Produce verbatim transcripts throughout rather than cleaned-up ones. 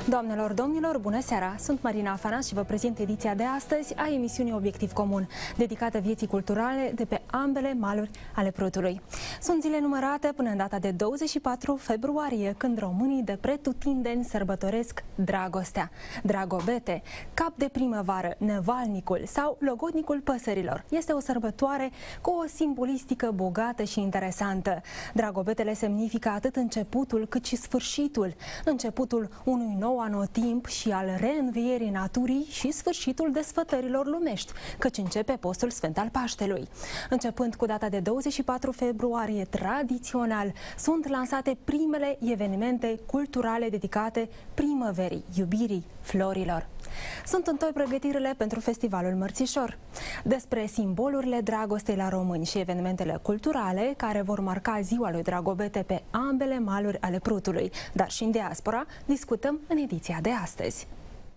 Doamnelor, domnilor, bună seara! Sunt Marina Afanas și vă prezint ediția de astăzi a emisiunii Obiectiv Comun, dedicată vieții culturale de pe ambele maluri ale Prutului. Sunt zile numărate până în data de douăzeci și patru februarie, când românii de pretutindeni sărbătoresc dragostea. Dragobete, cap de primăvară, nevalnicul sau logodnicul păsărilor. Este o sărbătoare cu o simbolistică bogată și interesantă. Dragobetele semnifică atât începutul cât și sfârșitul. Începutul unui nou anotimp și al reînvierii naturii și sfârșitul desfătărilor lumești, căci începe postul sfânt al Paștelui. Începând cu data de douăzeci și patru februarie, tradițional, sunt lansate primele evenimente culturale dedicate primăverii, iubirii, florilor. Sunt întoi pregătirile pentru Festivalul Mărțișor. Despre simbolurile dragostei la români și evenimentele culturale care vor marca ziua lui Dragobete pe ambele maluri ale Prutului, dar și în diaspora, discutăm în ediția de astăzi.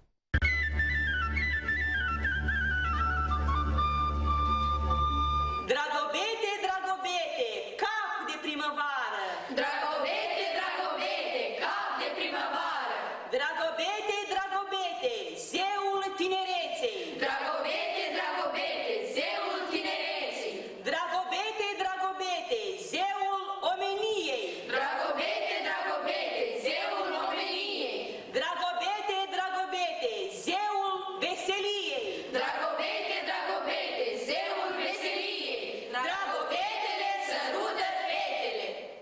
Dragobete, Dragobete, cap de primăvară! Dragobete, Dragobete, cap de primăvară! Dragobete, Dragobete, zeul tinereței! Dragobete, Dragobete, zeul tinereței! Dragobete, Dragobete, zeul omeniei! Dragobete, Dragobete, zeul omeniei! Dragobete, Dragobete, zeul veseliei! Dragobete, Dragobete, zeul veseliei! Dragobetele sărută fetele!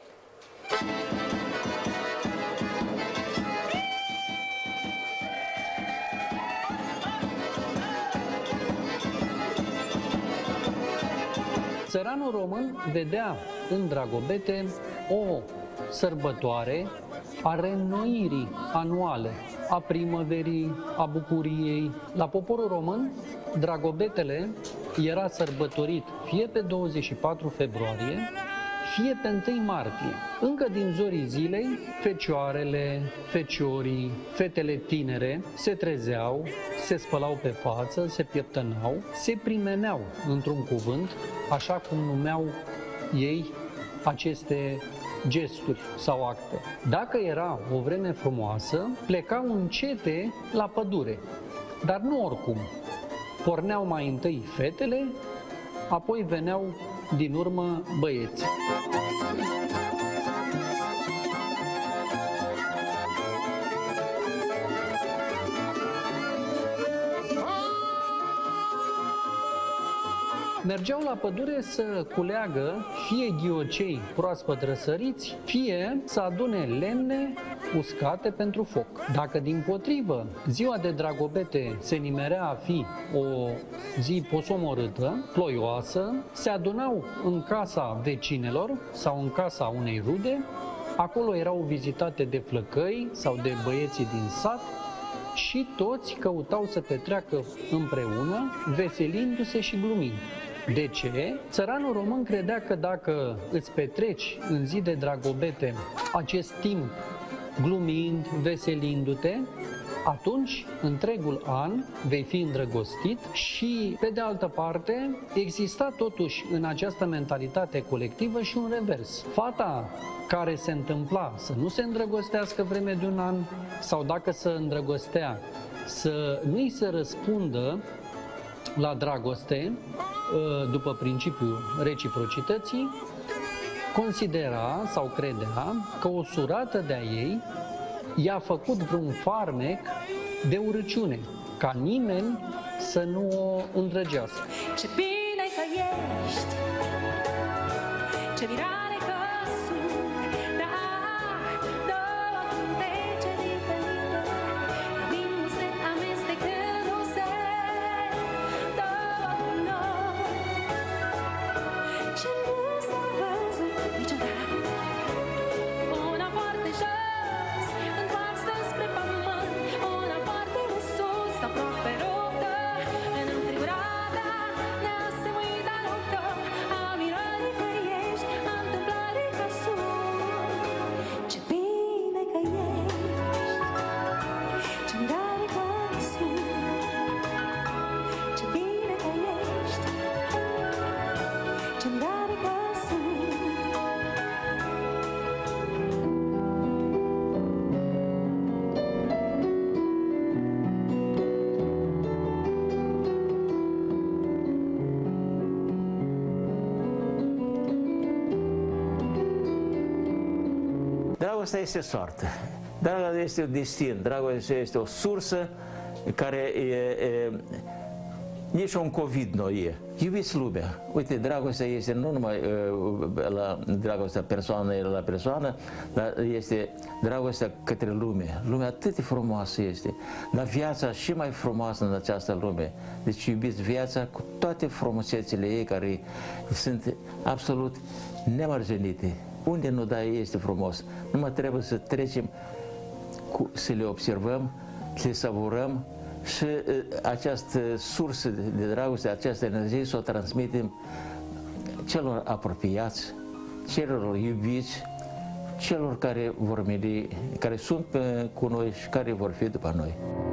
Țăranul român vedea în Dragobete o sărbătoare a reînnoirii anuale, a primăverii, a bucuriei. La poporul român, Dragobetele era sărbătorit fie pe douăzeci și patru februarie, fie pe întâi martie. Încă din zorii zilei, fecioarele, feciorii, fetele tinere se trezeau, se spălau pe față, se pieptănau, se primeneau, într-un cuvânt, așa cum numeau ei aceste gesturi sau acte. Dacă era o vreme frumoasă, plecau încete la pădure, dar nu oricum. Porneau mai întâi fetele, apoi veneau din urmă băieții. Mergeau la pădure să culeagă fie ghiocei proaspăt răsăriți, fie să adune lemne uscate pentru foc. Dacă dimpotrivă ziua de Dragobete se nimerea a fi o zi posomorâtă, ploioasă, se adunau în casa vecinelor sau în casa unei rude. Acolo erau vizitate de flăcăi sau de băieții din sat și toți căutau să petreacă împreună, veselindu-se și glumind. De ce? Țăranul român credea că dacă îți petreci în zi de Dragobete acest timp glumind, veselindu-te, atunci întregul an vei fi îndrăgostit și, pe de altă parte, exista totuși în această mentalitate colectivă și un revers. Fata care se întâmpla să nu se îndrăgostească vreme de un an sau dacă se îndrăgostea să nu-i se răspundă la dragoste după principiul reciprocității, considera sau credea că o surată de-a ei i-a făcut vreun farmec de urăciune, ca nimeni să nu o îndrăgească. Ce bine că ești, ce mirare că sunt, da, două cântece diferite, vin nu se amestecă, nu se, două noi, ce nu s-a văzut niciodată, una foarte jos, întoarsă spre pământ, una foarte în sus, aproape ruptă, în înfrigurata, ne-a se uita luptă, a mirării că ești, a întâmplat. Dragostea este soartă, dragostea este un destin, dragostea este o sursă care e, e, nici un COVID nu e. Iubiți lumea. Uite, dragostea este nu numai uh, la dragostea persoanei la persoană, dar este dragostea către lume. Lumea atât de frumoasă este, dar viața și mai frumoasă în această lume. Deci iubiți viața cu toate frumusețile ei care sunt absolut nemărginite. Unde nu da este frumos. Numai trebuie să trecem, cu, să le observăm, să le savurăm și uh, această sursă de, de dragoste, această energie să o transmitem celor apropiați, celor iubiți, celor care vor miri, care sunt pe, cu noi și care vor fi după noi.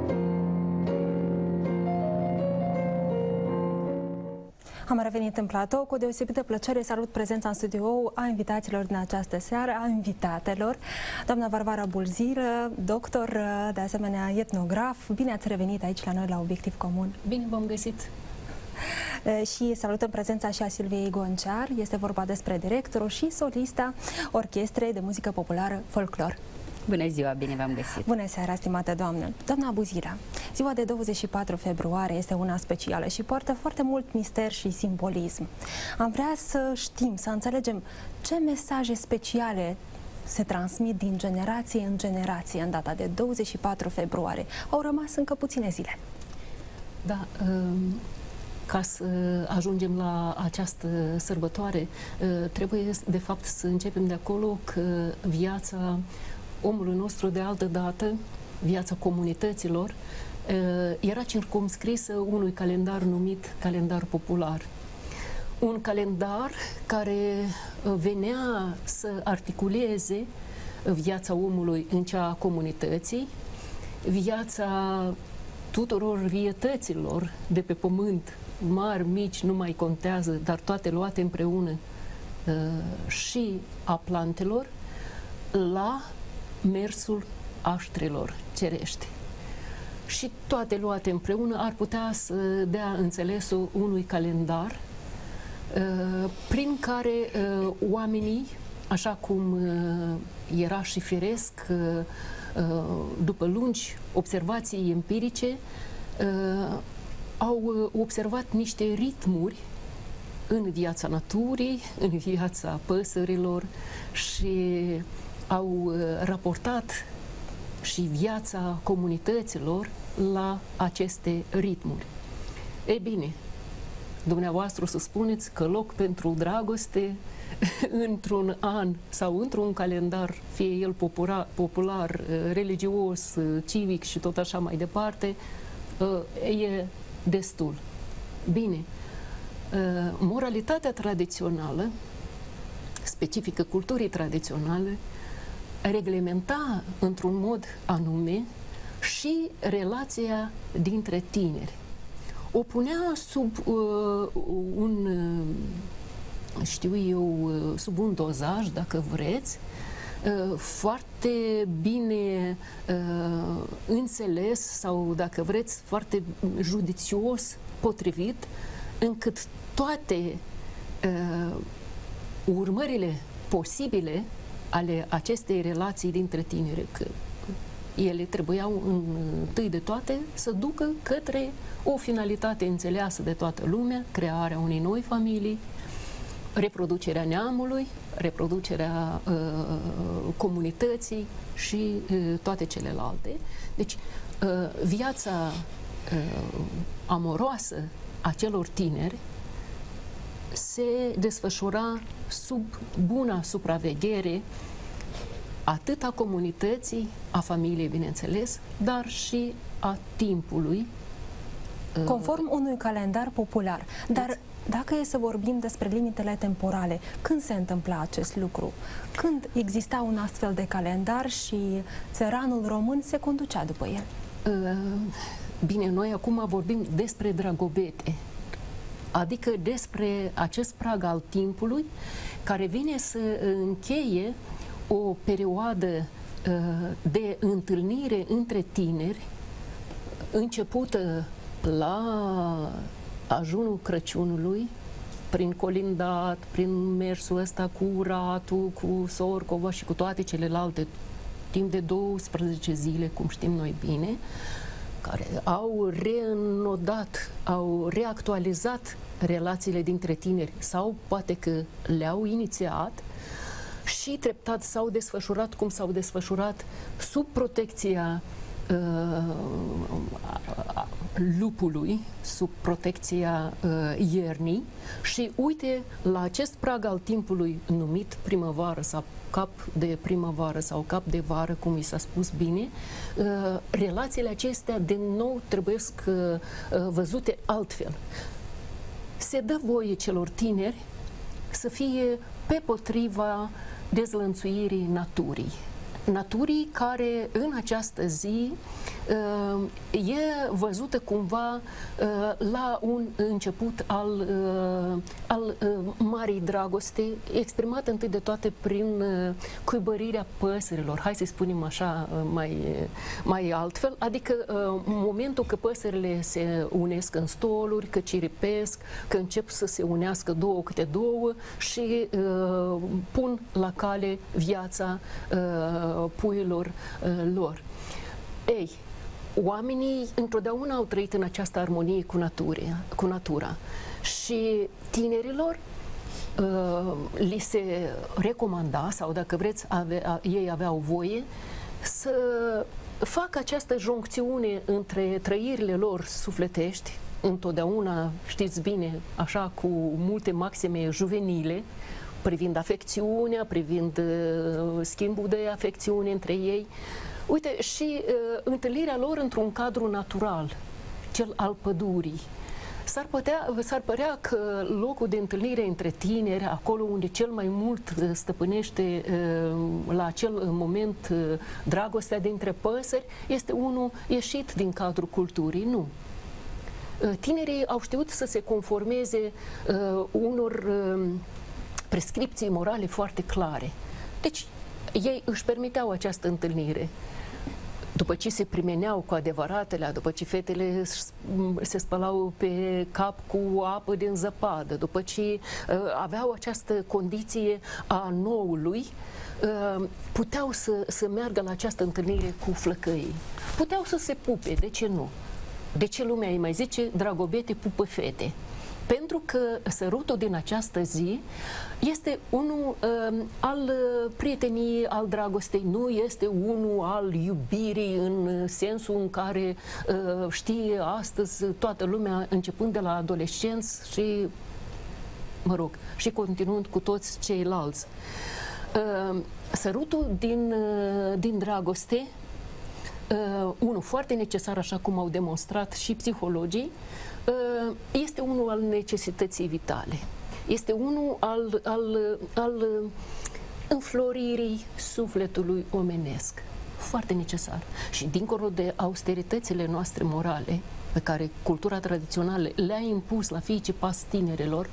Am revenit în platou cu o deosebită plăcere. Salut prezența în studio a invitaților din această seară, a invitatelor. Doamna Varvara Bulziră, doctor, de asemenea etnograf. Bine ați revenit aici la noi la Obiectiv Comun. Bine v-am găsit. Și salutăm prezența și a Silviei Goncear. Este vorba despre directorul și solista Orchestrei de Muzică Populară Folclor. Bună ziua, bine v-am găsit. Bună seara, stimată doamnă. Doamna Bulziră, ziua de douăzeci și patru februarie este una specială și poartă foarte mult mister și simbolism. Am vrea să știm, să înțelegem ce mesaje speciale se transmit din generație în generație în data de douăzeci și patru februarie. Au rămas încă puține zile. Da, ca să ajungem la această sărbătoare, trebuie de fapt să începem de acolo că viața omului nostru de altă dată, viața comunităților, era circumscrisă unui calendar numit calendar popular. Un calendar care venea să articuleze viața omului în cea a comunității, viața tuturor vietăților de pe pământ, mari, mici, nu mai contează, dar toate luate împreună, și a plantelor, la mersul aștrilor cerești. Și toate luate împreună ar putea să dea înțelesul unui calendar uh, prin care uh, oamenii, așa cum uh, era și firesc, uh, uh, după lungi observații empirice, uh, au observat niște ritmuri în viața naturii, în viața păsărilor și au raportat și viața comunităților la aceste ritmuri. Ei bine, dumneavoastră să spuneți că loc pentru dragoste într-un an sau într-un calendar, fie el popular, popular, religios, civic și tot așa mai departe, e destul. Bine, moralitatea tradițională, specifică culturii tradiționale, reglementa într-un mod anume și relația dintre tineri. O punea sub uh, un, uh, știu eu, uh, sub un dozaj, dacă vreți, uh, foarte bine uh, înțeles sau, dacă vreți, foarte judițios potrivit, încât toate uh, urmările posibile ale acestei relații dintre tineri, că ele trebuiau întâi de toate să ducă către o finalitate înțeleasă de toată lumea, crearea unei noi familii, reproducerea neamului, reproducerea uh, comunității și uh, toate celelalte. Deci, uh, viața uh, amoroasă a celor tineri se desfășura sub buna supraveghere atât a comunității, a familiei, bineînțeles, dar și a timpului. Conform unui calendar popular. Dar dacă e să vorbim despre limitele temporale, când se întâmpla acest lucru? Când exista un astfel de calendar și țăranul român se conducea după el? Bine, noi acum vorbim despre dragobete, adică despre acest prag al timpului care vine să încheie o perioadă de întâlnire între tineri, începută la ajunul Crăciunului, prin colindat, prin mersul ăsta cu Ratu, cu Sorcova și cu toate celelalte, timp de douăsprezece zile, cum știm noi bine, care au reînnodat, au reactualizat relațiile dintre tineri sau poate că le-au inițiat și treptat s-au desfășurat cum s-au desfășurat sub protecția uh, lupului, sub protecția uh, iernii și uite, la acest prag al timpului numit primăvară sau cap de primăvară sau cap de vară, cum i s-a spus bine, uh, relațiile acestea din nou trebuie uh, văzute altfel. Se dă voie celor tineri să fie pe potriva dezlănțuirii naturii. Naturii care în această zi uh, e văzută cumva uh, la un început al, uh, al uh, marii dragoste, exprimată întâi de toate prin uh, cuibărirea păsărilor, hai să spunem așa uh, mai, mai altfel, adică uh, momentul că păsările se unesc în stoluri, că ciripesc, că încep să se unească două câte două și uh, pun la cale viața uh, puiilor uh, lor. Ei, oamenii întotdeauna au trăit în această armonie cu, naturia, cu natura și tinerilor uh, li se recomanda, sau dacă vreți, ave, ei aveau voie să facă această joncțiune între trăirile lor sufletești, întotdeauna, știți bine, așa cu multe maxime juvenile, privind afecțiunea, privind uh, schimbul de afecțiune între ei. Uite, și uh, întâlnirea lor într-un cadru natural, cel al pădurii. S-ar, putea, s-ar părea că locul de întâlnire între tineri, acolo unde cel mai mult stăpânește uh, la acel moment uh, dragostea dintre păsări, este unul ieșit din cadrul culturii. Nu. Uh, tinerii au știut să se conformeze uh, unor uh, prescripții morale foarte clare. Deci, ei își permiteau această întâlnire. După ce se primeneau cu adevăratele, după ce fetele se spălau pe cap cu apă din zăpadă, după ce uh, aveau această condiție a noului, uh, puteau să, să meargă la această întâlnire cu flăcăii. Puteau să se pupe, de ce nu? De ce lumea îi mai zice dragobete pupă fete? Pentru că sărutul din această zi este unul uh, al prieteniei, al dragostei, nu este unul al iubirii în sensul în care uh, știe astăzi toată lumea, începând de la adolescenți și, mă rog, și continuând cu toți ceilalți. Uh, sărutul din, uh, din dragoste, uh, unul foarte necesar, așa cum au demonstrat și psihologii, este unul al necesității vitale. Este unul al, al, al înfloririi sufletului omenesc. Foarte necesar. Și dincolo de austeritățile noastre morale, pe care cultura tradițională le-a impus la fiice pas tinerilor,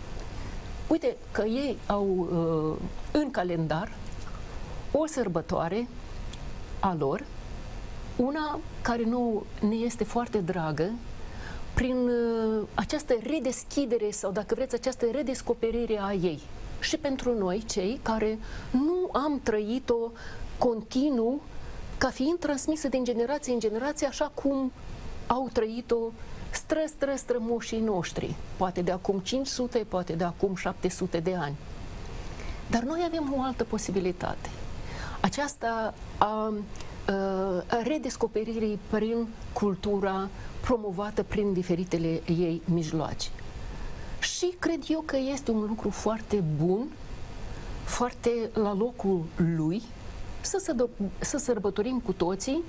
uite că ei au în calendar o sărbătoare a lor, una care nu ne este foarte dragă, prin uh, această redeschidere sau, dacă vreți, această redescoperire a ei. Și pentru noi, cei care nu am trăit-o continuu ca fiind transmisă din generație în generație, așa cum au trăit-o stră, stră, strămoșii noștri. Poate de acum cinci sute, poate de acum șapte sute de ani. Dar noi avem o altă posibilitate. Aceasta a, a redescoperirii prin cultura promovată prin diferitele ei mijloace. Și cred eu că este un lucru foarte bun, foarte la locul lui, să, să, să sărbătorim cu toții,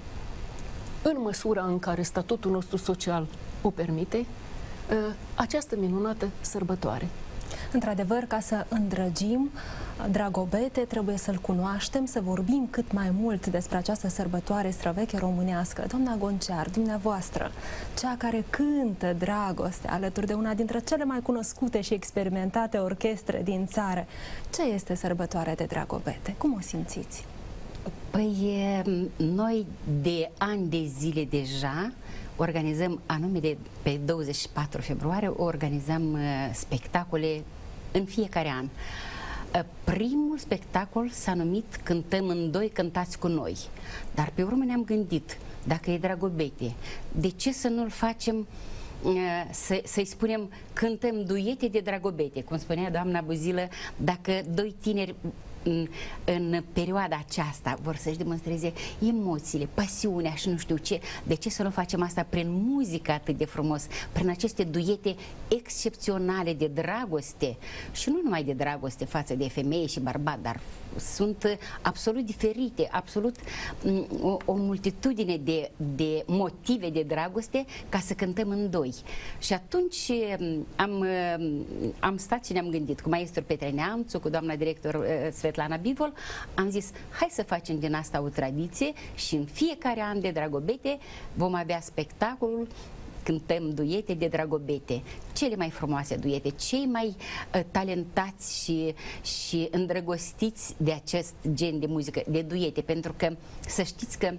în măsura în care statutul nostru social o permite, această minunată sărbătoare. Într-adevăr, ca să îndrăgim Dragobete, trebuie să-l cunoaștem, să vorbim cât mai mult despre această sărbătoare străveche românească. Doamna Goncear, dumneavoastră, cea care cântă dragoste alături de una dintre cele mai cunoscute și experimentate orchestre din țară, ce este sărbătoarea de Dragobete? Cum o simțiți? Păi, noi de ani de zile deja organizăm, anume de pe douăzeci și patru februarie, organizăm uh, spectacole în fiecare an. Uh, primul spectacol s-a numit Cântăm în doi, cântați cu noi. Dar pe urmă ne-am gândit, dacă e Dragobete, de ce să nu-l facem Să, să-i spunem, cântăm duete de Dragobete, cum spunea doamna Buzilă, dacă doi tineri în, în perioada aceasta vor să-și demonstreze emoțiile, pasiunea și nu știu ce, de ce să nu facem asta prin muzică atât de frumos, prin aceste duete excepționale de dragoste și nu numai de dragoste față de femeie și bărbat, dar sunt absolut diferite, absolut o, o multitudine de, de motive de dragoste ca să cântăm în doi. Și atunci am, am stat și ne-am gândit cu maestru Petre Neamțu, cu doamna director Svetlana Bivol, am zis, hai să facem din asta o tradiție și în fiecare an de Dragobete vom avea spectacolul Cântăm duete de Dragobete, cele mai frumoase duete, cei mai uh, talentați și, și îndrăgostiți de acest gen de muzică, de duete, pentru că să știți că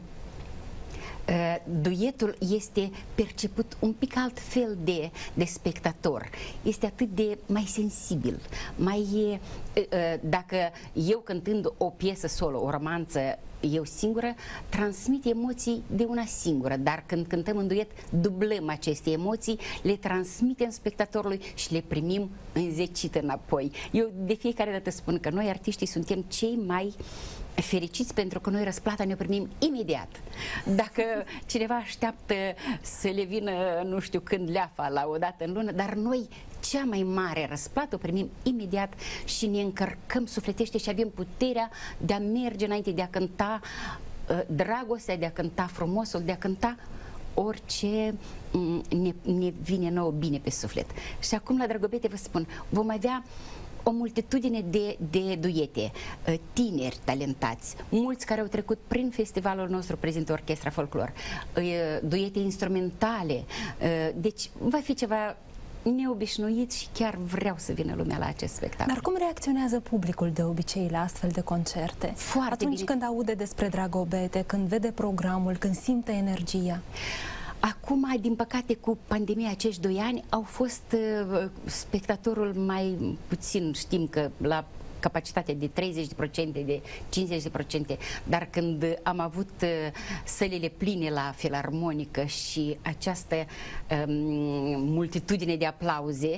Uh, duetul este perceput un pic altfel de, de spectator. Este atât de mai sensibil, mai uh, uh, dacă eu cântând o piesă solo, o romanță, eu singură, transmit emoții de una singură, dar când cântăm în duet, dublăm aceste emoții, le transmitem spectatorului și le primim înzecit înapoi. Eu de fiecare dată spun că noi, artiștii, suntem cei mai fericiți pentru că noi răsplata ne primim imediat. Dacă cineva așteaptă să le vină nu știu când leafa la o dată în lună, dar noi cea mai mare răsplată o primim imediat și ne încărcăm sufletește și avem puterea de a merge înainte, de a cânta uh, dragostea, de a cânta frumosul, de a cânta orice ne, ne vine nouă bine pe suflet. Și acum la Dragobete vă spun, vom avea o multitudine de, de duete, tineri talentați, mulți care au trecut prin festivalul nostru Prezintă Orchestra Folclor, duete instrumentale, deci va fi ceva neobișnuit și chiar vreau să vină lumea la acest spectacol. Dar cum reacționează publicul de obicei la astfel de concerte? Foarte Atunci bine. când aude despre Dragobete, când vede programul, când simte energia? Acum, din păcate, cu pandemia, acești doi ani au fost uh, spectatorul mai puțin, știm că la capacitate de treizeci de procente, de cincizeci de procente, dar când am avut uh, sălile pline la Filarmonică și această um, multitudine de aplauze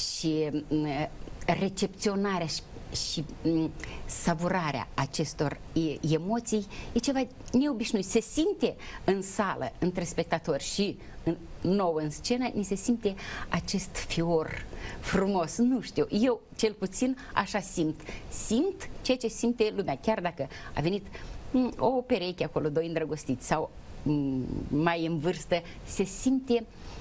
și uh, recepționarea și și m, savurarea acestor e, emoții e ceva neobișnuit. Se simte în sală, între spectatori și în, nou în scenă, ni se simte acest fior frumos. Nu știu, eu cel puțin așa simt. Simt ceea ce simte lumea, chiar dacă a venit m, o pereche acolo, doi îndrăgostiți sau m, mai în vârstă, se simte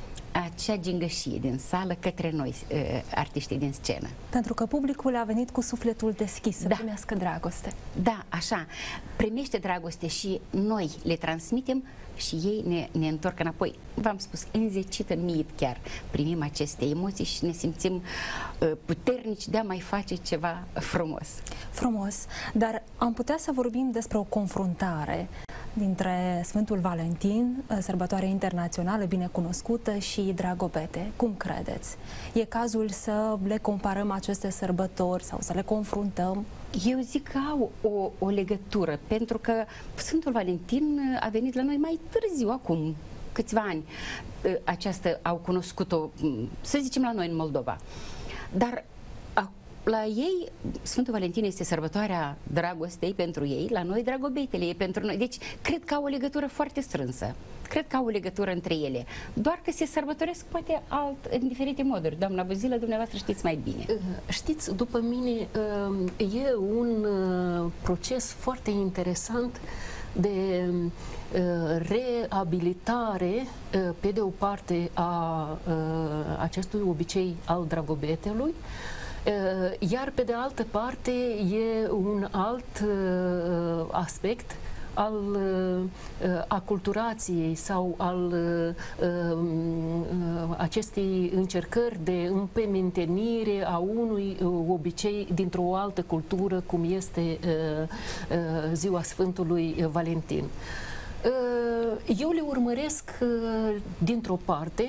acea gingășie din sală către noi, artiștii din scenă. Pentru că publicul a venit cu sufletul deschis să da. primească dragoste. Da, așa. Primește dragoste și noi le transmitem și ei ne, ne întorc înapoi. V-am spus, înzecit în mie chiar primim aceste emoții și ne simțim uh, puternici de a mai face ceva frumos. Frumos, dar am putea să vorbim despre o confruntare dintre Sfântul Valentin, sărbătoare internațională binecunoscută, și Dragobete. Cum credeți? E cazul să le comparăm aceste sărbători sau să le confruntăm? Eu zic că au o, o legătură, pentru că Sfântul Valentin a venit la noi mai târziu, acum câțiva ani. Aceasta au cunoscut-o, să zicem, la noi în Moldova. Dar la ei, Sfântul Valentin este sărbătoarea dragostei pentru ei, la noi Dragobetele e pentru noi. Deci, cred că au o legătură foarte strânsă. Cred că au o legătură între ele. Doar că se sărbătoresc poate alt, în diferite moduri. Doamna Buzilă, dumneavoastră știți mai bine. Știți, după mine, e un proces foarte interesant de reabilitare, pe de o parte, a acestui obicei al Dragobetelui, iar pe de altă parte e un alt aspect al aculturației sau al acestei încercări de împementenire a unui obicei dintr-o altă cultură, cum este ziua Sfântului Valentin. Eu le urmăresc dintr-o parte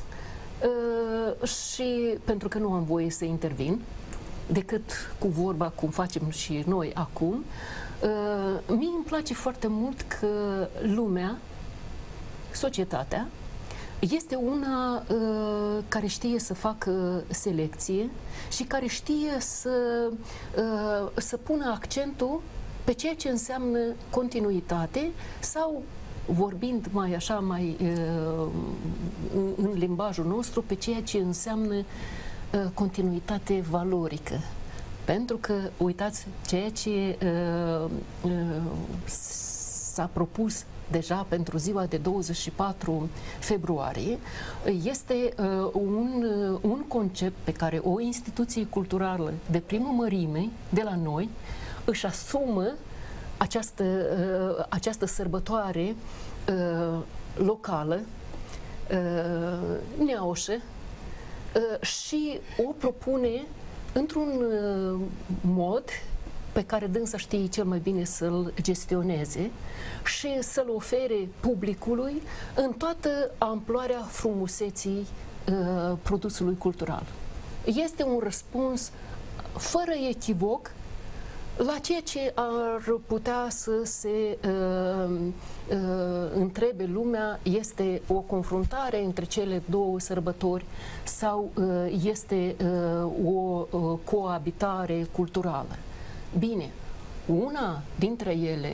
și pentru că nu am voie să intervin, decât cu vorba, cum facem și noi acum, mie îmi place foarte mult că lumea, societatea, este una uh, care știe să facă selecție și care știe să, uh, să pună accentul pe ceea ce înseamnă continuitate sau, vorbind mai așa, mai uh, în, în limbajul nostru, pe ceea ce înseamnă uh, continuitate valorică. Pentru că, uitați, ceea ce uh, uh, s-a propus deja pentru ziua de douăzeci și patru februarie, este uh, un, uh, un concept pe care o instituție culturală de primă mărime de la noi își asumă această, uh, această sărbătoare uh, locală, uh, neaușă, uh, și o propune într-un uh, mod pe care dânsa știe cel mai bine să-l gestioneze și să-l ofere publicului în toată amploarea frumuseții uh, produsului cultural. Este un răspuns fără echivoc la ceea ce ar putea să se uh, uh, întrebe lumea, este o confruntare între cele două sărbători sau uh, este uh, o uh, coabitare culturală. Bine, una dintre ele,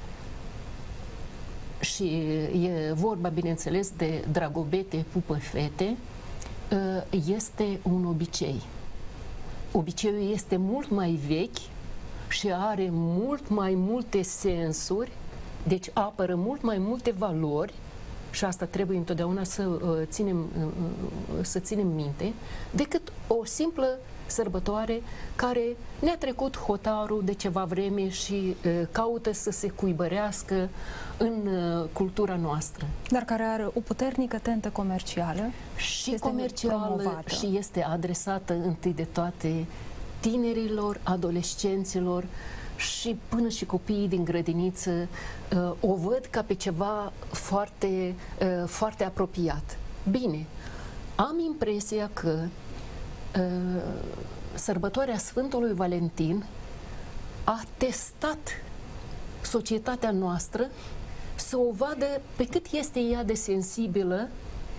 și e vorba, bineînțeles, de Dragobete pupă fete, este un obicei. Obiceiul este mult mai vechi și are mult mai multe sensuri, deci apără mult mai multe valori, și asta trebuie întotdeauna să ținem, să ținem minte, decât o simplă sărbătoare care ne-a trecut hotarul de ceva vreme și uh, caută să se cuibărească în uh, cultura noastră. Dar care are o puternică tentă comercială. Și comercială și este adresată întâi de toate tinerilor, adolescenților și până și copiii din grădiniță uh, o văd ca pe ceva foarte, uh, foarte apropiat. Bine, am impresia că uh, sărbătoarea Sfântului Valentin a testat societatea noastră să o vadă pe cât este ea de sensibilă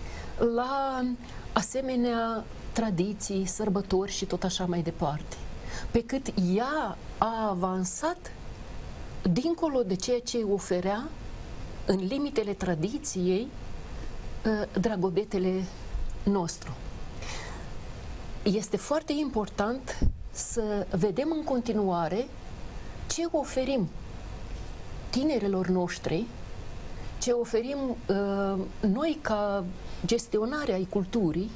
la asemenea tradiții, sărbători și tot așa mai departe. Pe cât ea a avansat dincolo de ceea ce oferea în limitele tradiției dragobetele nostru. Este foarte important să vedem în continuare ce oferim tinerilor noștri, ce oferim uh, noi ca gestionare ai culturii,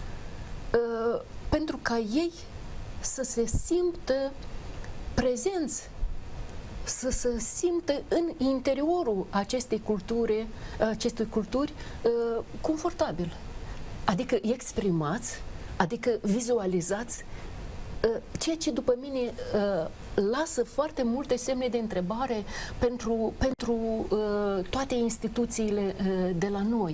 uh, pentru ca ei să se simtă prezenți, să se simtă în interiorul acestei culturi, acestei culturi uh, confortabil. Adică exprimați, adică vizualizați uh, ceea ce după mine uh, lasă foarte multe semne de întrebare pentru, pentru uh, toate instituțiile uh, de la noi.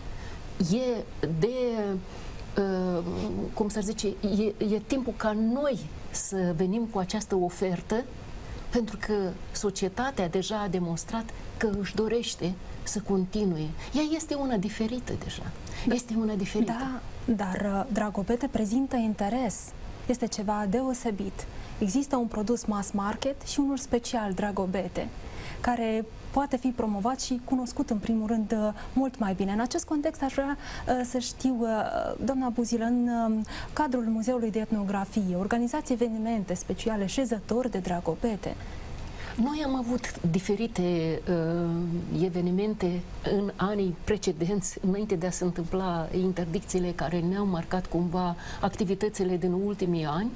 E de Uh, cum să zice, e, e timpul ca noi să venim cu această ofertă, pentru că societatea deja a demonstrat că își dorește să continue. Ea este una diferită deja. Este una diferită. Da, dar Dragobete prezintă interes. Este ceva deosebit. Există un produs mass market și unul special, Dragobete, care poate fi promovat și cunoscut în primul rând mult mai bine. În acest context aș vrea uh, să știu, uh, doamna Buzilă, în uh, cadrul Muzeului de Etnografie, organizați evenimente speciale, șezători de Dragobete. Noi am avut diferite uh, evenimente în anii precedenți, înainte de a se întâmpla interdicțiile care ne-au marcat cumva activitățile din ultimii ani.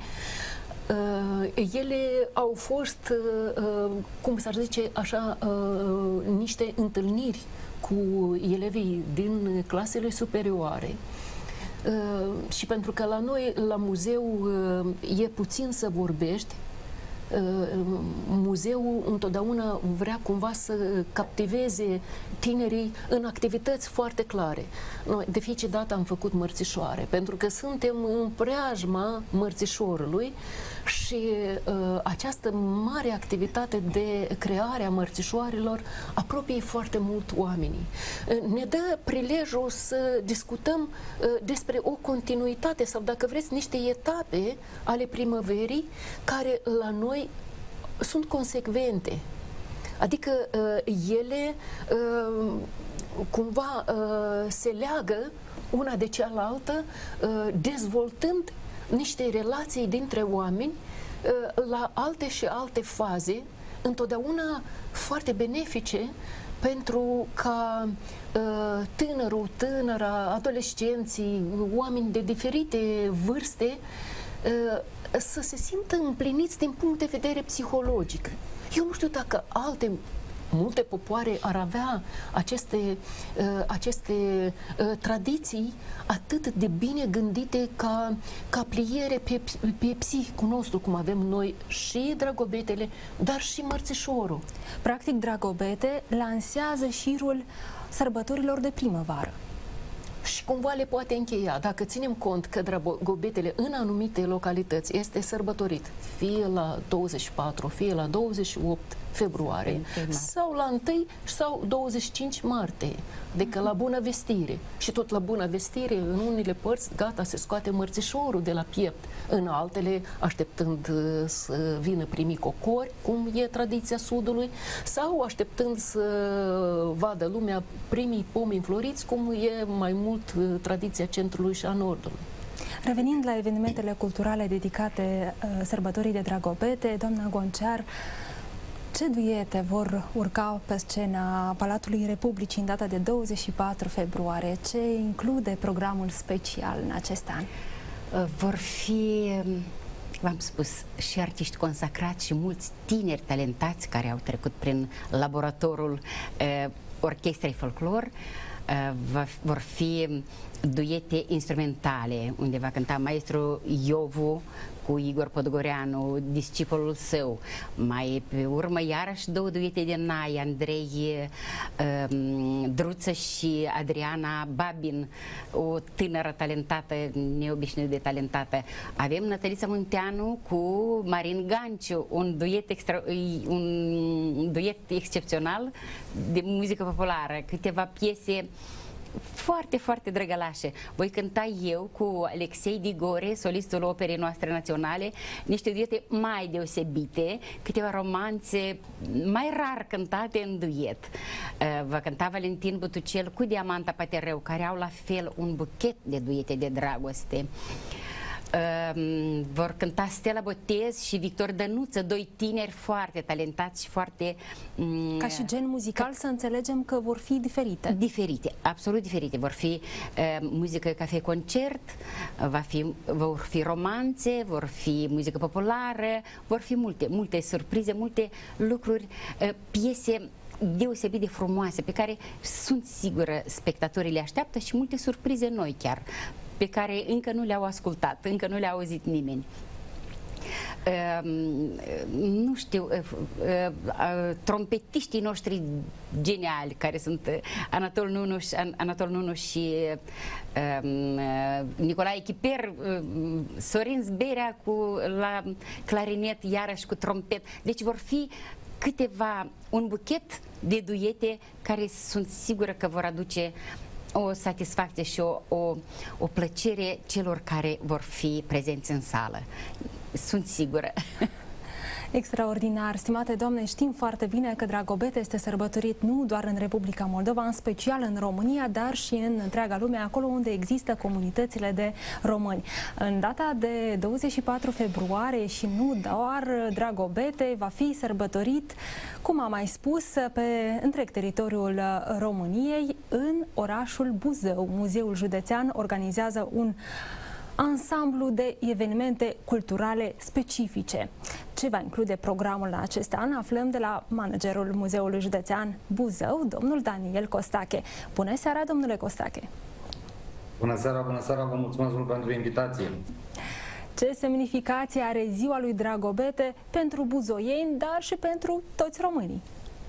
Uh, ele au fost, uh, cum s-ar zice așa, uh, niște întâlniri cu elevii din clasele superioare. Uh, și pentru că la noi, la muzeu, uh, e puțin să vorbești, muzeul întotdeauna vrea cumva să captiveze tinerii în activități foarte clare. Noi de fiecare dată am făcut mărțișoare, pentru că suntem în preajma mărțișorului și uh, această mare activitate de creare a mărțișoarelor apropie foarte mult oamenii. Uh, ne dă prilejul să discutăm uh, despre o continuitate sau, dacă vreți, niște etape ale primăverii care la noi sunt consecvente. Adică uh, ele uh, cumva uh, se leagă una de cealaltă, uh, dezvoltând niște relații dintre oameni uh, la alte și alte faze, întotdeauna foarte benefice pentru ca uh, tânărul, tânăra, adolescenții, oameni de diferite vârste uh, să se simtă împliniți din punct de vedere psihologic. Eu nu știu dacă alte multe popoare ar avea aceste, uh, aceste uh, tradiții atât de bine gândite ca, ca pliere pe, pe psihicul nostru, cum avem noi și dragobetele, dar și mărțișorul. Practic, Dragobete lansează șirul sărbătorilor de primăvară. Și cumva le poate încheia, dacă ținem cont că Dragobetele în anumite localități este sărbătorit fie la douăzeci și patru, fie la douăzeci și opt februarie, sau la unu sau douăzeci și cinci martie, adică la Bună Vestire. Și tot la Bună Vestire, în unele părți, gata, se scoate mărțișorul de la piept, în altele așteptând să vină primii cocori, cum e tradiția Sudului, sau așteptând să vadă lumea primii pomi înfloriți, cum e mai mult tradiția Centrului și a Nordului. Revenind la evenimentele culturale dedicate uh, sărbătorii de Dragobete, doamna Goncear, ce duete vor urca pe scena Palatului Republicii în data de douăzeci și patru februarie? Ce include programul special în acest an? Vor fi, v-am spus, și artiști consacrați și mulți tineri talentați care au trecut prin laboratorul uh, Orchestrei Folclor. Uh, vor fi duete instrumentale, unde va cânta maestru Iovu cu Igor Podgoreanu, discipolul său. Mai pe urmă, iarăși, două duete de nai, Andrei um, Druță și Adriana Babin, o tânără talentată, neobișnuit de talentată. Avem Nătălița Munteanu cu Marin Ganciu, un duet, extra, un duet excepțional de muzică populară, câteva piese foarte, foarte drăgălașe. Voi cânta eu cu Alexei Digore, solistul operei noastre naționale, niște duete mai deosebite, câteva romanțe mai rar cântate în duet. Va cânta Valentin Butucel cu Diamanta Patereu, care au la fel un buchet de duete de dragoste. Uh, vor cânta Stella Botez și Victor Dănuță, doi tineri foarte talentați și foarte... Um, Ca și gen muzical, să înțelegem că vor fi diferite. Diferite, absolut diferite. Vor fi uh, muzică, cafe-concert, va fi, vor fi romanțe, vor fi muzică populară, vor fi multe, multe surprize, multe lucruri, uh, piese deosebit de frumoase, pe care sunt sigură spectatorii le așteaptă și multe surprize noi chiar, pe care încă nu le-au ascultat, încă nu le-a auzit nimeni. Uh, nu știu, uh, uh, uh, trompetiștii noștri geniali, care sunt Anatol Nunuș, Anatol Nunuș și uh, uh, Nicolae Chiper, uh, Sorin Zberea cu, la clarinet, iarăși cu trompet. Deci vor fi câteva, un buchet de duete care sunt sigură că vor aduce o satisfacție și o, o, o plăcere celor care vor fi prezenți în sală. Sunt sigură. Extraordinar. Stimate doamne, știm foarte bine că Dragobete este sărbătorit nu doar în Republica Moldova, în special în România, dar și în întreaga lume, acolo unde există comunitățile de români. În data de douăzeci și patru februarie și nu doar, Dragobete va fi sărbătorit, cum am mai spus, pe întreg teritoriul României, în orașul Buzău. Muzeul Județean organizează un ansamblu de evenimente culturale specifice. Ce va include programul în acest an, aflăm de la managerul Muzeului Județean Buzău, domnul Daniel Costache. Bună seara, domnule Costache! Bună seara, bună seara, vă mulțumesc mult pentru invitație! Ce semnificație are ziua lui Dragobete pentru buzoieni, dar și pentru toți românii?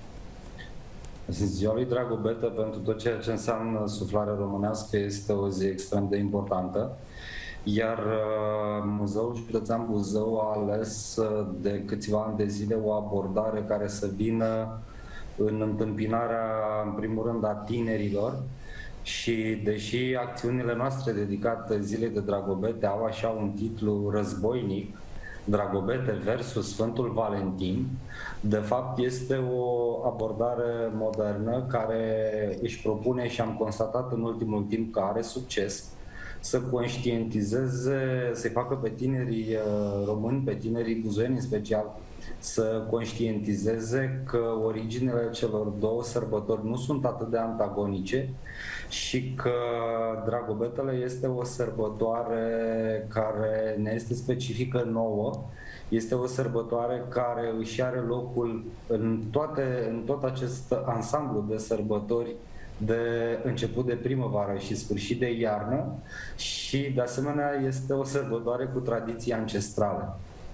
Ziua lui Dragobete, pentru tot ceea ce înseamnă suflare românească, este o zi extrem de importantă. Iar uh, Muzeul Județean Buzău a ales uh, de câțiva ani de zile o abordare care să vină în întâmpinarea, în primul rând, a tinerilor. Și deși acțiunile noastre dedicate Zilei de Dragobete au așa un titlu războinic, Dragobete versus Sfântul Valentin, de fapt este o abordare modernă care își propune, și am constatat în ultimul timp că are succes, să conștientizeze, să-i facă pe tinerii români, pe tinerii buzoieni în special, să conștientizeze că originele celor două sărbători nu sunt atât de antagonice și că Dragobetele este o sărbătoare care ne este specifică nouă, este o sărbătoare care își are locul în, toate, în tot acest ansamblu de sărbători de început de primăvară și sfârșit de iarnă și, de asemenea, este o sărbătoare cu tradiții ancestrale.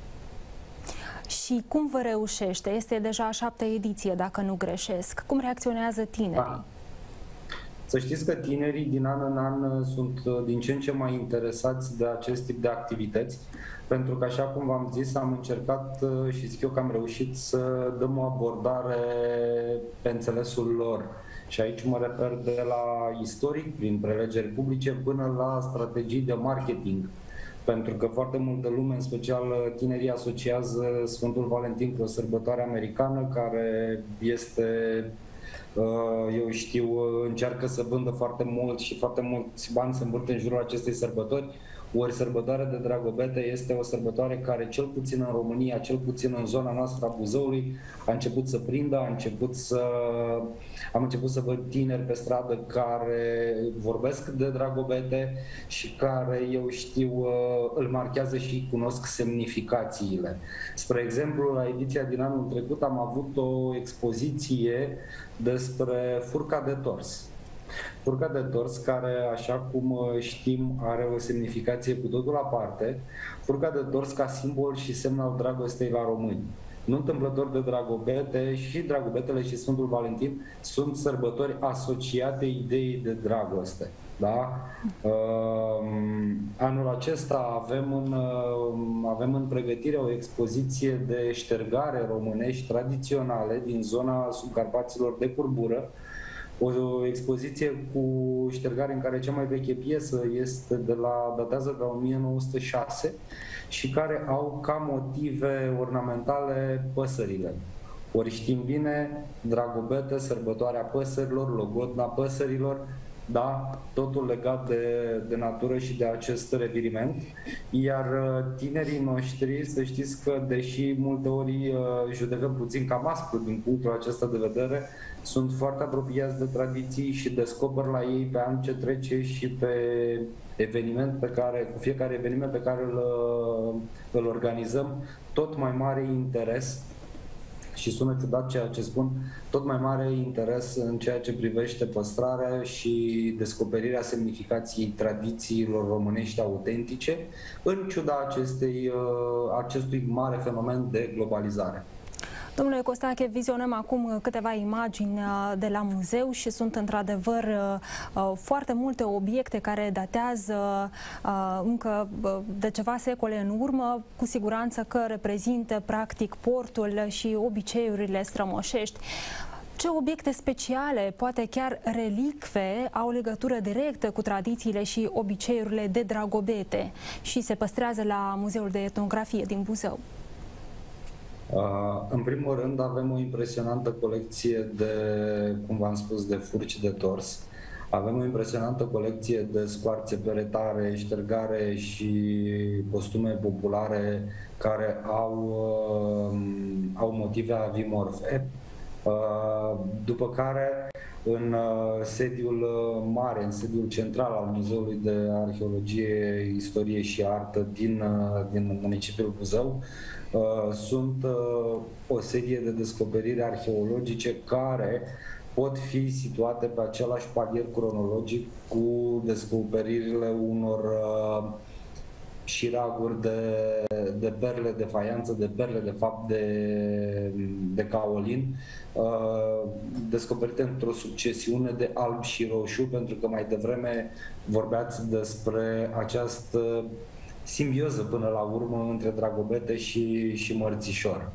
Și cum vă reușește? Este deja a șaptea ediție, dacă nu greșesc. Cum reacționează tinerii? Da. Să știți că tinerii din an în an sunt din ce în ce mai interesați de acest tip de activități, pentru că, așa cum v-am zis, am încercat și zic eu că am reușit să dăm o abordare pe înțelesul lor. Și aici mă refer de la istoric, prin prelegeri publice, până la strategii de marketing. Pentru că foarte multă lume, în special tinerii, asociază Sfântul Valentin cu o sărbătoare americană care este, eu știu, încearcă să vândă foarte mult și foarte mulți bani se învârt în jurul acestei sărbători. Ori sărbătoarea de Dragobete este o sărbătoare care, cel puțin în România, cel puțin în zona noastră a Buzăului, a început să prindă, a început să, am început să văd tineri pe stradă care vorbesc de Dragobete și care, eu știu, îl marchează și cunosc semnificațiile. Spre exemplu, la ediția din anul trecut am avut o expoziție despre furca de tors. Furca de tors, care, așa cum știm, are o semnificație cu totul aparte. Furca de tors ca simbol și semn al dragostei la români. Nu întâmplător de Dragobete, și Dragobetele și Sfântul Valentin sunt sărbători asociate ideii de dragoste. Da? Anul acesta avem în, avem în pregătire o expoziție de ștergare românești tradiționale din zona subcarpaților de Curbură. O expoziție cu ștergare în care cea mai veche piesă este de la, datează de la o mie nouă sute șase și care au ca motive ornamentale păsările. Ori știm bine, Dragobete, sărbătoarea păsărilor, logodna păsărilor, da, totul legat de, de natură și de acest reviriment. Iar tinerii noștri, să știți că, deși multe ori judecăm puțin cam aspru din punctul acesta de vedere, sunt foarte apropiați de tradiții și descoper la ei pe an ce trece și pe eveniment pe care, cu fiecare eveniment pe care îl, îl organizăm, tot mai mare interes. Și sună ciudat ceea ce spun, tot mai mare interes în ceea ce privește păstrarea și descoperirea semnificației tradițiilor românești autentice, în ciuda acestei, acestui mare fenomen de globalizare. Domnule Costache, vizionăm acum câteva imagini de la muzeu și sunt într-adevăr foarte multe obiecte care datează încă de ceva secole în urmă, cu siguranță că reprezintă practic portul și obiceiurile strămoșești. Ce obiecte speciale, poate chiar relicve, au legătură directă cu tradițiile și obiceiurile de Dragobete și se păstrează la Muzeul de Etnografie din Buzău? În primul rând, avem o impresionantă colecție de, cum v-am spus, de furci de tors. Avem o impresionantă colecție de scoarțe peretare, ștergare și costume populare care au, au motive avimorfe. După care, în sediul mare, în sediul central al Muzeului de Arheologie, Istorie și Artă din, din municipiul Buzău, sunt o serie de descoperiri arheologice care pot fi situate pe același palier cronologic cu descoperirile unor șiraguri de, de perle de faianță, de perle de fapt de, de caolin, descoperite într-o succesiune de alb și roșu, pentru că mai devreme vorbeați despre această simbioză până la urmă între dragobete și, și mărțișor.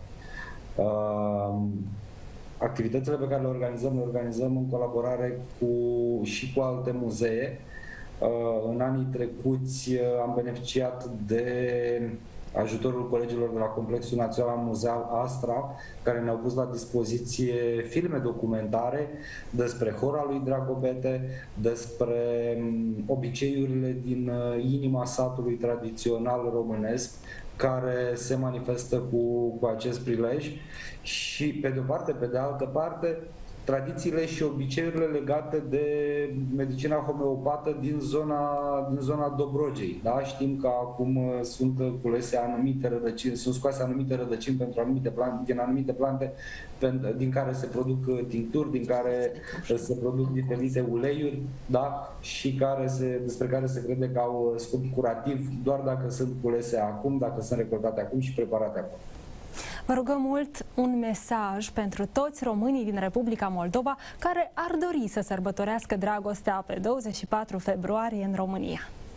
Activitățile pe care le organizăm, le organizăm în colaborare cu, și cu alte muzee. În anii trecuți am beneficiat de ajutorul colegilor de la Complexul Național Muzeal Astra, care ne-au pus la dispoziție filme documentare despre hora lui Dragobete, despre obiceiurile din inima satului tradițional românesc, care se manifestă cu, cu acest prilej și, pe de o parte, pe de altă parte, tradițiile și obiceiurile legate de medicina homeopată din zona, din zona Dobrogei. Da? Știm că acum sunt culese anumite rădăcini, sunt scoase anumite rădăcini pentru anumite plante, din anumite plante din care se produc tincturi, din care se produc diferite uleiuri, da? Și care se, despre care se crede că au scop curativ doar dacă sunt culese acum, dacă sunt recoltate acum și preparate acum. Vă rugăm mult un mesaj pentru toți românii din Republica Moldova care ar dori să sărbătorească dragostea pe douăzeci și patru februarie în România.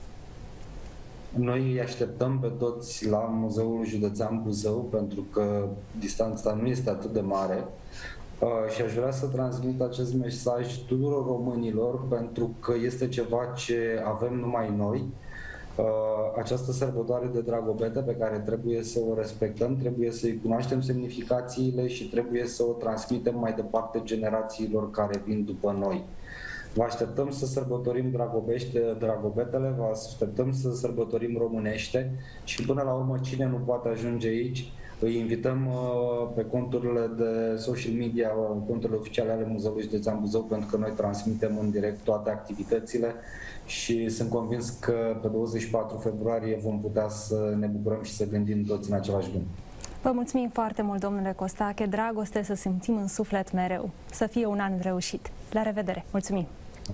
Noi îi așteptăm pe toți la Muzeul Județean Buzău, pentru că distanța nu este atât de mare. Și aș vrea să transmit acest mesaj tuturor românilor, pentru că este ceva ce avem numai noi. Această sărbătoare de Dragobete pe care trebuie să o respectăm, trebuie să-i cunoaștem semnificațiile și trebuie să o transmitem mai departe generațiilor care vin după noi. Vă așteptăm să sărbătorim Dragobește, Dragobetele, vă așteptăm să sărbătorim românește și până la urmă cine nu poate ajunge aici, îi invităm pe conturile de social media, conturile oficiale ale Muzeului Județean Buzău, pentru că noi transmitem în direct toate activitățile și sunt convins că pe douăzeci și patru februarie vom putea să ne bucurăm și să gândim toți în același gând. Vă mulțumim foarte mult, domnule Costache, dragoste să simțim în suflet mereu. Să fie un an reușit. La revedere! Mulțumim!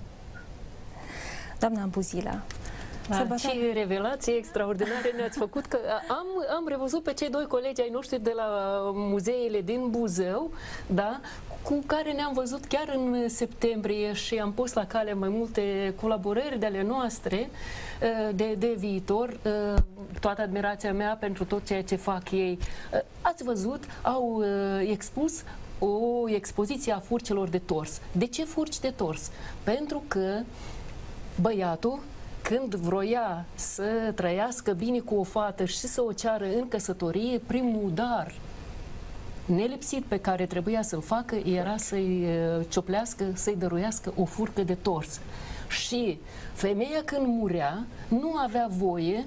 Doamna Buzilă, Da, și revelații extraordinare ne-ați făcut, că am, am revăzut pe cei doi colegi ai noștri de la muzeele din Buzău, da, cu care ne-am văzut chiar în septembrie și am pus la cale mai multe colaborări de ale noastre de, de viitor. Toată admirația mea pentru tot ceea ce fac ei. Ați văzut, au expus o expoziție a furcelor de tors. De ce furci de tors? Pentru că băiatul, când vroia să trăiască bine cu o fată și să o ceară în căsătorie, primul dar nelipsit pe care trebuia să-l facă era să-i cioplească, să-i dăruiască o furcă de tors. Și femeia, când murea, nu avea voie,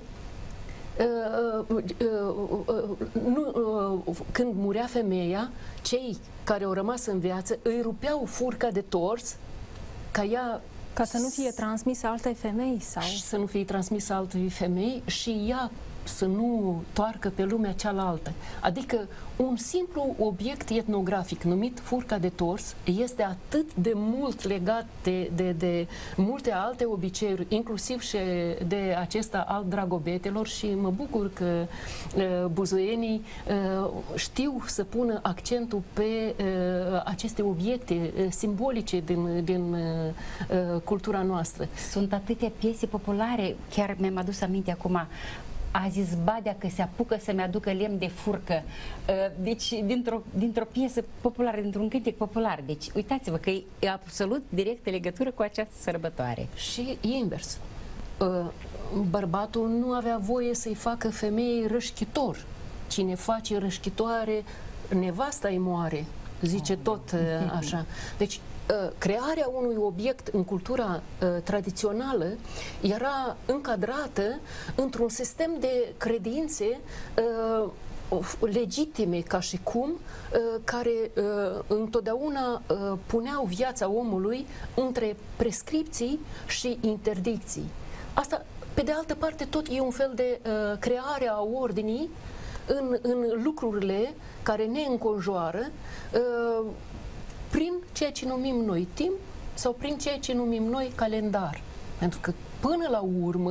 nu, când murea femeia, cei care au rămas în viață îi rupeau furca de tors ca ea Ca să nu fie transmisă altei femei? Sau? Și să nu fie transmisă altei femei și ea să nu toarcă pe lumea cealaltă. Adică un simplu obiect etnografic numit furca de tors este atât de mult legat de, de, de multe alte obiceiuri, inclusiv și de acesta al dragobetelor, și mă bucur că uh, buzoienii uh, știu să pună accentul pe uh, aceste obiecte uh, simbolice din, din uh, cultura noastră. Sunt atâtea piese populare, chiar mi-am adus aminte acum, a zis Badea că se apucă să-mi aducă lemn de furcă. Deci, dintr-o dintr-o piesă populară, dintr-un cântec popular. Deci, uitați-vă că e absolut directă legătură cu această sărbătoare. Și invers. Bărbatul nu avea voie să-i facă femeii rășchitor. Cine face rășchitoare, nevasta îi moare. Zice tot așa. Deci, crearea unui obiect în cultura uh, tradițională era încadrată într-un sistem de credințe uh, legitime, ca și cum, uh, care uh, întotdeauna uh, puneau viața omului între prescripții și interdicții. Asta, pe de altă parte, tot e un fel de uh, creare a ordinii în, în lucrurile care ne înconjoară, uh, prin ceea ce numim noi timp sau prin ceea ce numim noi calendar. Pentru că, până la urmă,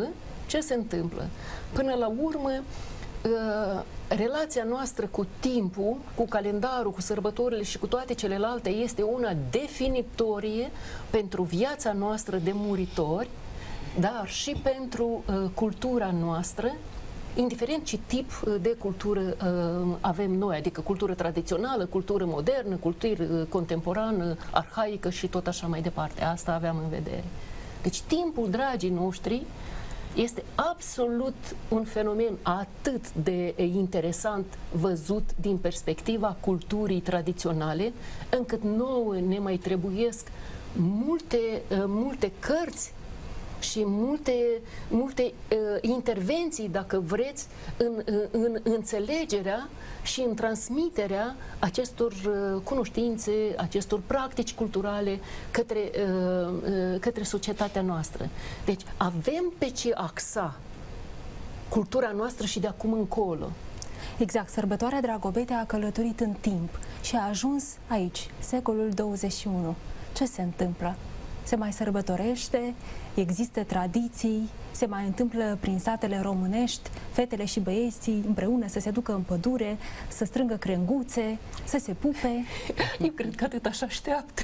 Ce se întâmplă? Până la urmă, relația noastră cu timpul, cu calendarul, cu sărbătorile și cu toate celelalte este una definitorie pentru viața noastră de muritori, dar și pentru uh, cultura noastră, indiferent ce tip de cultură uh, avem noi, adică cultură tradițională, cultură modernă, cultură uh, contemporană, arhaică și tot așa mai departe. Asta aveam în vedere. Deci timpul, dragii noștri, este absolut un fenomen atât de interesant văzut din perspectiva culturii tradiționale, încât nouă ne mai trebuiesc multe, multe cărți și multe, multe uh, intervenții, dacă vreți, în, în, în înțelegerea și în transmiterea acestor uh, cunoștințe, acestor practici culturale către, uh, uh, către societatea noastră. Deci avem pe ce axa cultura noastră și de acum încolo. Exact, sărbătoarea Dragobete a călătorit în timp și a ajuns aici, secolul douăzeci și unu. Ce se întâmplă? Se mai sărbătorește, există tradiții, se mai întâmplă prin satele românești, fetele și băieții împreună să se ducă în pădure, să strângă crenguțe, să se pupe. Eu cred că atât așa așteaptă.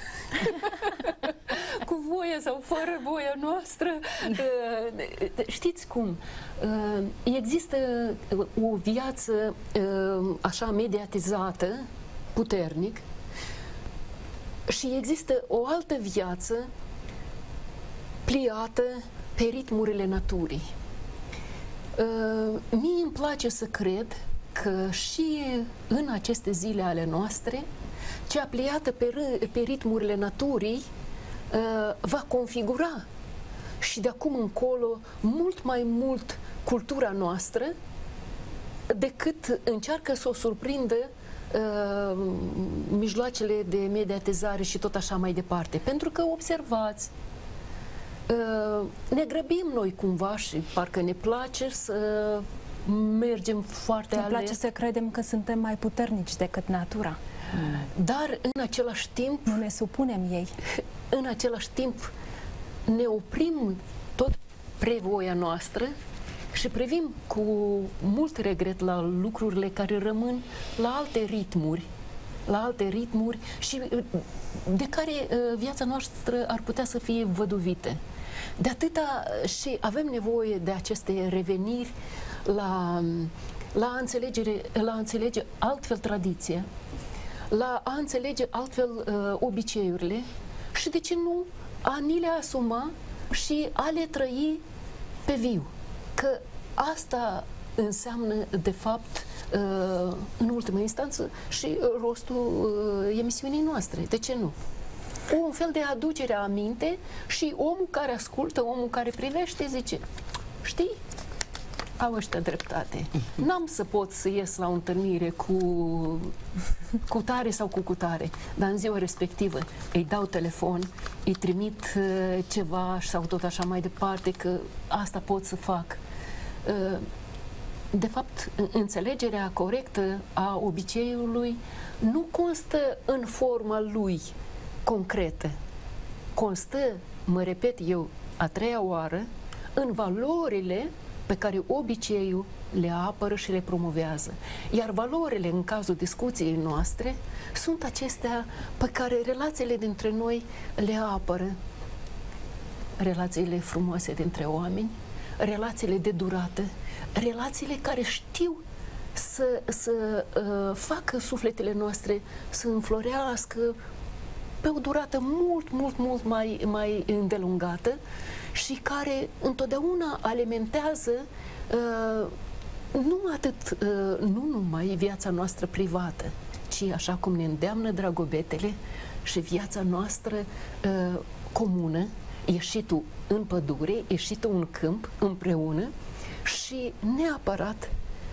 Cu voia sau fără voia noastră. Știți cum? Există o viață așa mediatizată, puternic, și există o altă viață pliată pe ritmurile naturii. Uh, mie îmi place să cred că și în aceste zile ale noastre, cea pliată pe, pe ritmurile naturii uh, va configura și de acum încolo mult mai mult cultura noastră decât încearcă să o surprindă uh, mijloacele de mediatizare și tot așa mai departe. Pentru că, observați, uh, ne grăbim noi cumva și parcă ne place să mergem foarte ne alert. place să credem că suntem mai puternici decât natura. Dar în același timp nu ne supunem ei. În același timp ne oprim tot prevoia noastră și privim cu mult regret la lucrurile care rămân la alte ritmuri, la alte ritmuri și de care viața noastră ar putea să fie văduvite. De atâta și avem nevoie de aceste reveniri la, la, a, înțelegere, la a înțelege altfel tradiția, la a înțelege altfel uh, obiceiurile și, de ce nu, a ni le asuma și a le trăi pe viu. Că asta înseamnă, de fapt, uh, în ultimă instanță, și rostul uh, emisiunii noastre. De ce nu? Un fel de aducere a aminte și omul care ascultă, omul care privește, zice, știi, au ăștia dreptate. N-am să pot să ies la o întâlnire cu cu tare sau cu cutare, dar în ziua respectivă îi dau telefon, îi trimit uh, ceva sau tot așa mai departe, că asta pot să fac. Uh, de fapt, înțelegerea corectă a obiceiului nu constă în forma lui concretă. Constă, mă repet eu a treia oară, în valorile pe care obiceiul le apără și le promovează. Iar valorile, în cazul discuției noastre, sunt acestea pe care relațiile dintre noi le apără. Relațiile frumoase dintre oameni, relațiile de durată, relațiile care știu să, să uh, facă sufletele noastre să înflorească pe o durată mult, mult, mult mai, mai îndelungată și care întotdeauna alimentează uh, nu atât, uh, nu numai viața noastră privată, ci așa cum ne îndeamnă dragobetele și viața noastră uh, comună, ieșitul în pădure, ieșitul în câmp împreună și neapărat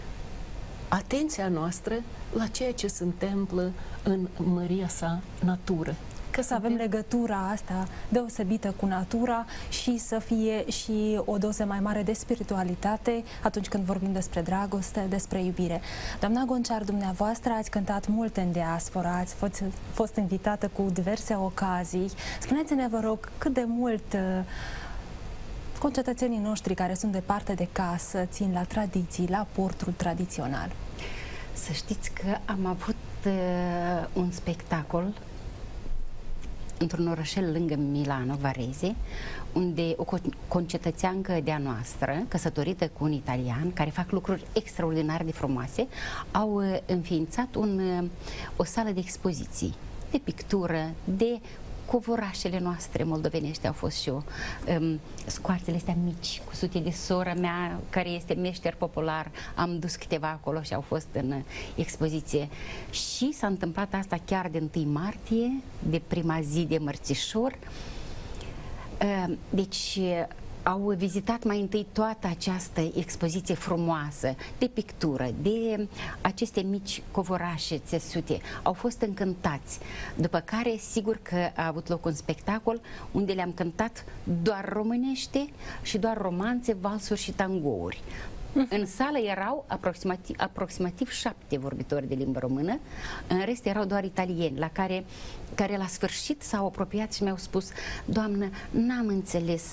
atenția noastră la ceea ce se întâmplă în măria sa natură. Că să avem legătura asta deosebită cu natura și să fie și o doză mai mare de spiritualitate atunci când vorbim despre dragoste, despre iubire. Doamna Gonciar, dumneavoastră ați cântat mult în diaspora, ați fost, fost invitată cu diverse ocazii. Spuneți-ne, vă rog, cât de mult concetățenii noștri care sunt departe de casă țin la tradiții, la portul tradițional? Să știți că am avut uh, un spectacol într-un orășel lângă Milano, Varese, unde o concetățeancă de-a noastră, căsătorită cu un italian, care fac lucruri extraordinar de frumoase, au uh, înființat un, uh, o sală de expoziții, de pictură, de covorașele noastre moldovenești. Au fost și eu, um, scoarțele astea mici, cu sute de sora mea, care este meșter popular, am dus câteva acolo și au fost în uh, expoziție. Și s-a întâmplat asta chiar de întâi martie, de prima zi de mărțișor. Uh, deci au vizitat mai întâi toată această expoziție frumoasă de pictură, de aceste mici covorașe țesute. Au fost încântați. După care, sigur că a avut loc un spectacol unde le-am cântat doar românește și doar romanțe, valsuri și tangouri. În sală erau aproximativ, aproximativ șapte vorbitori de limbă română, în rest erau doar italieni, la care, care la sfârșit s-au apropiat și mi-au spus: Doamnă, n-am înțeles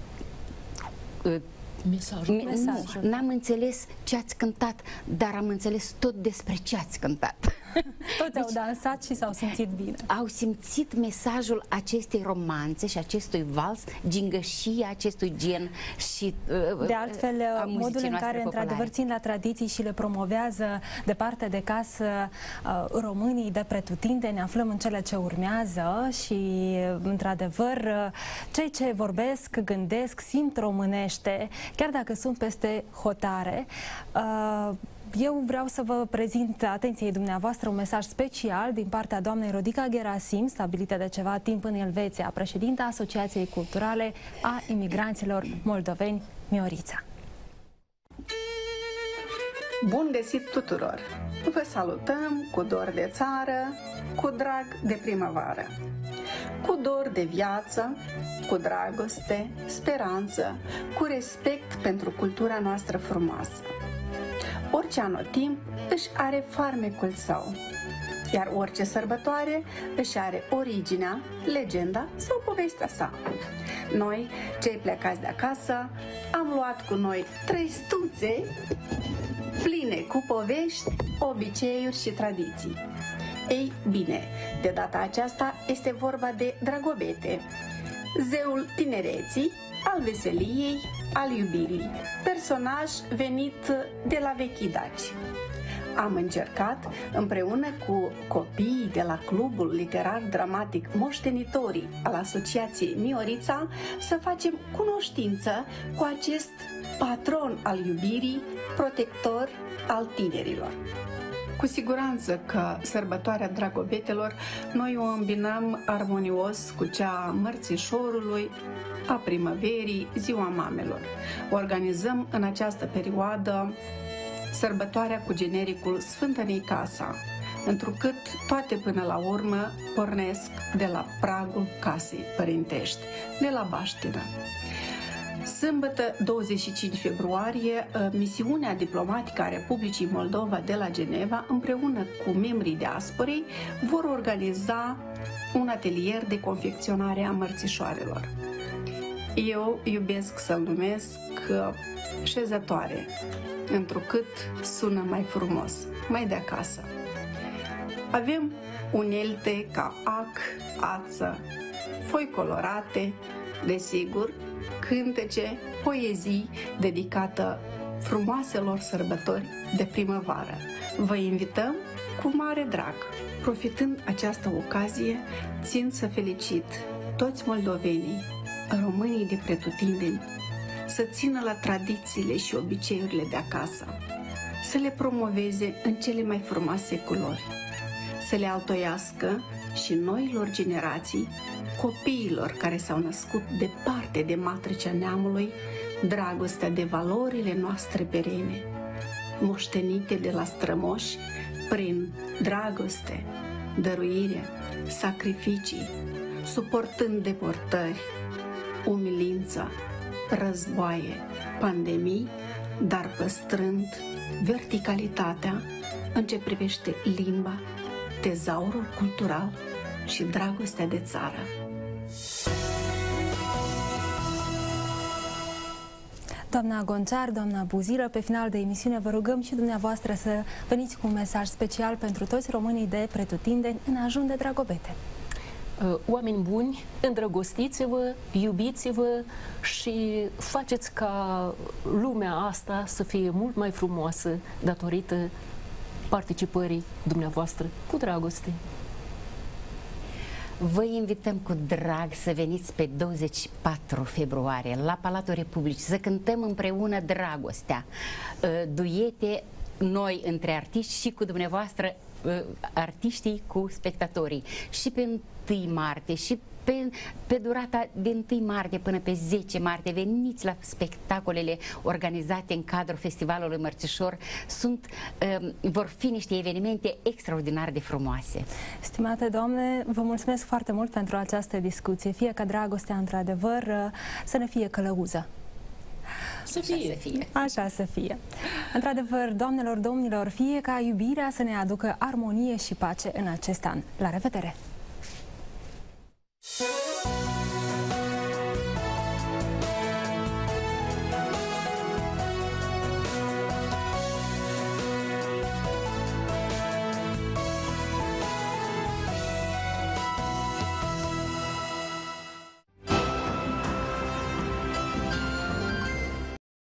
mesajul. mesajul. N-am înțeles ce ați cântat, dar am înțeles tot despre ce ați cântat. Toți deci, au dansat și s-au simțit bine. Au simțit mesajul acestei romanțe și acestui vals, gingășia acestui gen și uh, de altfel, modul în care într-adevăr țin la tradiții și le promovează departe de casă uh, românii de pretutindeni. Ne aflăm în cele ce urmează și într-adevăr uh, cei ce vorbesc, gândesc, simt românește, chiar dacă sunt peste hotare. uh, Eu vreau să vă prezint atenției dumneavoastră un mesaj special din partea doamnei Rodica Gerasim, stabilită de ceva timp în Elveția, președinta Asociației Culturale a Imigranților Moldoveni, Miorița. Bun găsit tuturor! Vă salutăm cu dor de țară, cu drag de primăvară, cu dor de viață, cu dragoste, speranță, cu respect pentru cultura noastră frumoasă. Orice anotimp își are farmecul său, iar orice sărbătoare își are originea, legenda sau povestea sa. Noi, cei plecați de acasă, am luat cu noi trei stuțe pline cu povești, obiceiuri și tradiții. Ei bine, de data aceasta este vorba de Dragobete, zeul tinereții, al veseliei, al iubirii, personaj venit de la vechii daci. Am încercat, împreună cu copiii de la Clubul Literar Dramatic Moștenitorii al Asociației Miorița, să facem cunoștință cu acest patron al iubirii, protector al tinerilor. Cu siguranță că sărbătoarea Dragobetelor noi o îmbinăm armonios cu cea a mărțișorului, a primăverii, ziua mamelor. Organizăm în această perioadă sărbătoarea cu genericul Sfântă-ne-i casa, întrucât toate până la urmă pornesc de la pragul casei părintești, de la baștină. Sâmbătă, douăzeci și cinci februarie, misiunea diplomatică a Republicii Moldova de la Geneva, împreună cu membrii diasporei, vor organiza un atelier de confecționare a mărțișoarelor. Eu iubesc să-l numesc șezătoare, întrucât sună mai frumos, mai de acasă. Avem unelte ca ac, ață, foi colorate, desigur, cântece, poezii dedicată frumoaselor sărbători de primăvară. Vă invităm cu mare drag. Profitând această ocazie, țin să felicit toți moldovenii, românii de pretutindeni, să țină la tradițiile și obiceiurile de acasă, să le promoveze în cele mai frumoase culori, să le altoiască și noilor generații, copiilor care s-au născut departe de matricea neamului, dragostea de valorile noastre perene, moștenite de la strămoși prin dragoste, dăruire, sacrificii, suportând deportări, umilință, războaie, pandemii, dar păstrând verticalitatea în ce privește limba, tezaurul cultural și dragostea de țară. Doamna Gonțar, doamna Buzilă, pe final de emisiune vă rugăm și dumneavoastră să veniți cu un mesaj special pentru toți românii de pretutindeni în ajun de Dragobete. Oameni buni, îndrăgostiți-vă, iubiți-vă și faceți ca lumea asta să fie mult mai frumoasă datorită participării dumneavoastră cu dragoste. Vă invităm cu drag să veniți pe douăzeci și patru februarie la Palatul Republicii, să cântăm împreună dragostea, duete noi între artiști și cu dumneavoastră, artiștii cu spectatorii, și pe întâi martie și pe, pe durata de întâi martie până pe zece martie. Veniți la spectacolele organizate în cadrul Festivalului Mărțișor. Sunt, uh, vor fi niște evenimente extraordinar de frumoase. Stimate doamne, vă mulțumesc foarte mult pentru această discuție. Fie ca dragostea, într-adevăr, să ne fie călăuză. Să fie. Așa să fie. Așa să fie. Într-adevăr, doamnelor, domnilor, fie ca iubirea să ne aducă armonie și pace în acest an. La revedere!